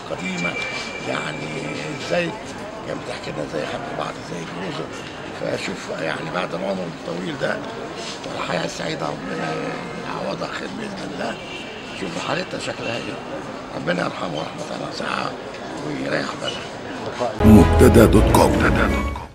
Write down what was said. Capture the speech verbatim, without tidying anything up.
القديمه، يعني ازاي كانت بتحكي لنا ازاي حبوا بعض زي جوزه. فشوف يعني بعد العمر الطويل ده والحياه السعيده ربنا يعوضها خير باذن الله. شوفوا حالتها شكلها ايه، ربنا يرحمه رحمه واسعه ويريح بالها. مبتدا دوت كوم.